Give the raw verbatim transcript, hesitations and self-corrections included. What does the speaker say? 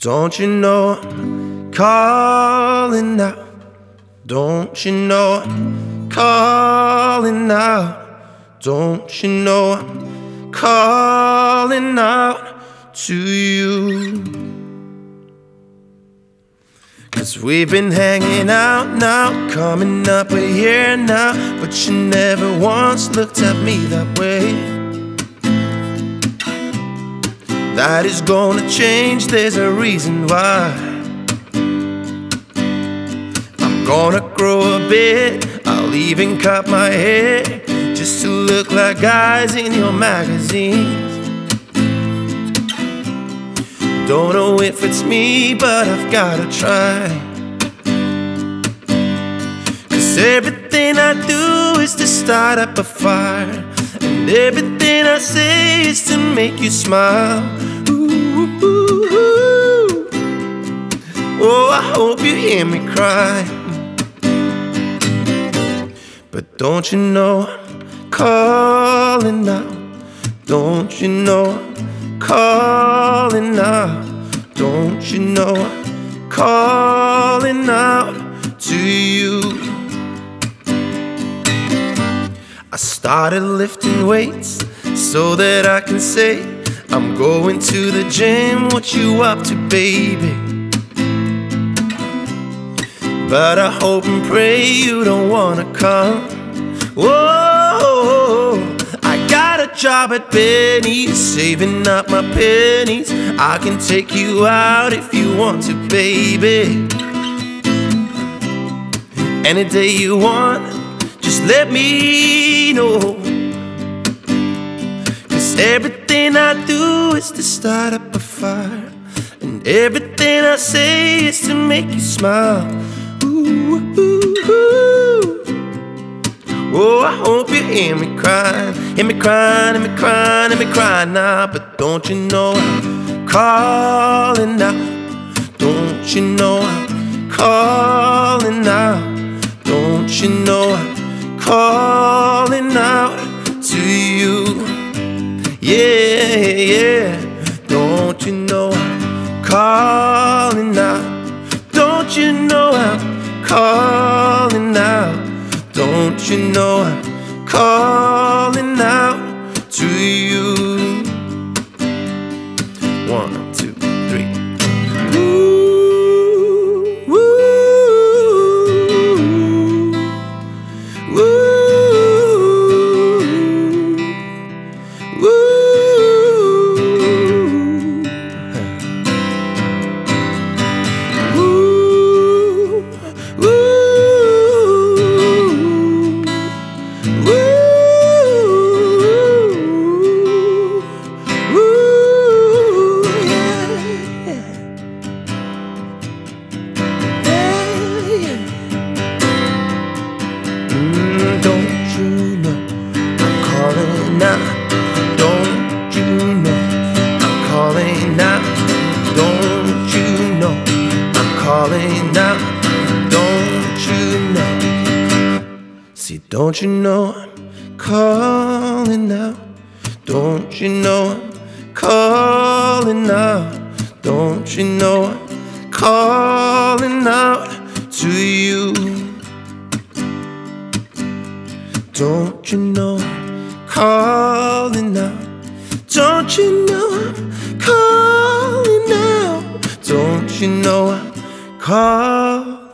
Don't you know I'm calling out? Don't you know I'm calling out? Don't you know I'm calling out to you? 'Cause we've been hanging out now, coming up a year now, but you never once looked at me that way. That is gonna change, there's a reason why. I'm gonna grow a bit, I'll even cut my hair, just to look like guys in your magazines. Don't know if it's me, but I've gotta try. 'Cause everything I do is to start up a fire, and everything I say is to make you smile. Ooh, ooh, ooh. Oh, I hope you hear me cry. But don't you know I'm calling out? Don't you know I'm calling out? Don't you know I'm calling out to you? I started lifting weights so that I can say I'm going to the gym. What you up to, baby? But I hope and pray you don't wanna come. Whoa, I got a job at Benny's, saving up my pennies. I can take you out if you want to, baby. Any day you want, just let me know. 'Cause everything I do is to start up a fire, and everything I say is to make you smile. Ooh, ooh, ooh. Oh, I hope you hear me crying, hear me crying, hear me crying, hear me crying now. But don't you know I'm calling out? Don't you know I'm calling out? Don't you know I'm calling out to you? Yeah, yeah. Don't you know I'm calling out? Don't you know I'm calling out? Don't you know I'm calling out to you? One, two, three. Ooh, ooh, ooh, ooh, ooh. Calling out, don't you know? See, don't you know I'm calling out? Don't you know I'm calling out? Don't you know I'm calling out to you? Don't you know I'm calling out? Don't you know I'm calling out? Don't you know I'm calling